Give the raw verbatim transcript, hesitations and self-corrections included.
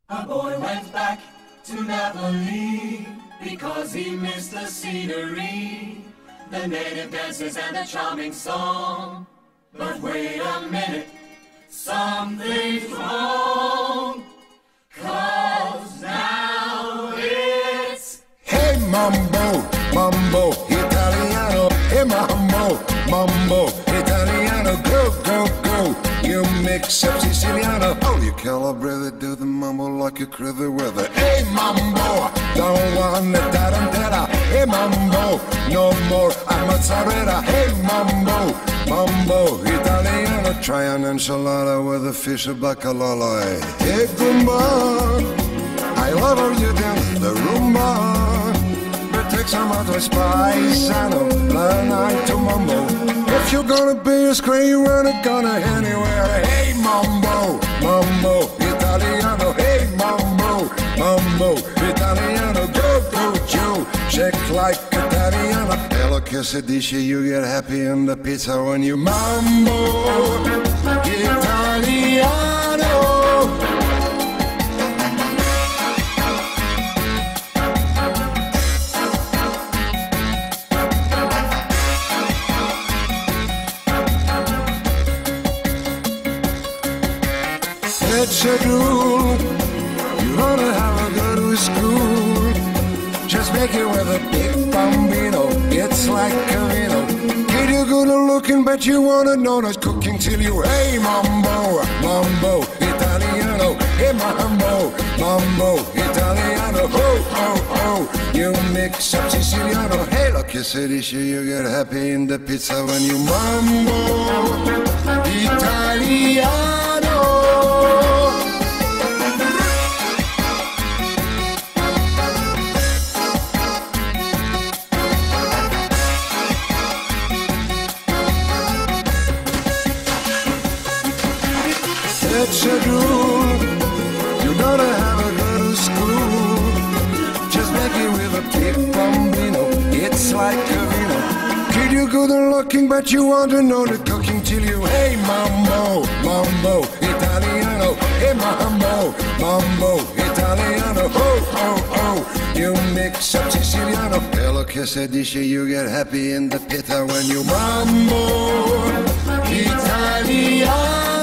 A boy went back to Napoli because he missed the scenery, the native dances and the charming song. But wait a minute, something's wrong, 'cause now it's Hey mambo, mambo, Italiano. Hey mambo, mambo, Italiano. Go, go, go. You mix up Siciliano. Oh, you calibrate, do the mambo like a crazy weather. Hey mambo, don't want the tarantella. Hey mambo, no more mozzarella. Hey mambo, mambo, Italiano. Try an enchilada with a fish of bacalao. Hey gumba, I love how you dance the rumba. Take some other spice and a blind eye to mambo. If you're gonna be a scream, run it gonna anywhere. Hey mambo, mambo, Italiano. Hey mambo, mambo, Italiano. Go, go, Joe, shake like Italiano. Hello, kiss it, dish, you get happy in the pizza when you mambo, Italiano. It's a rule, you wanna have a good with school. Just make it with a big bambino, it's like a vino. Kid, you're good looking, but you wanna know that cooking till you, hey mambo, mambo, Italiano. Hey mambo, mambo, Italiano. Ho, ho, ho, you mix up Siciliano. Hey, look, you say this, you get happy in the pizza when you mambo, Italiano. It's a rule, you gotta have a good school. Just make it with a big bambino, it's like a vino. Kid, you're good looking, but you want to know the cooking till you, hey mambo, mambo, Italiano. Hey mambo, mambo, Italiano. Ho, ho, ho, you mix up Siciliano. Hello, kiss a dish, you get happy in the pita when you mambo, Italiano.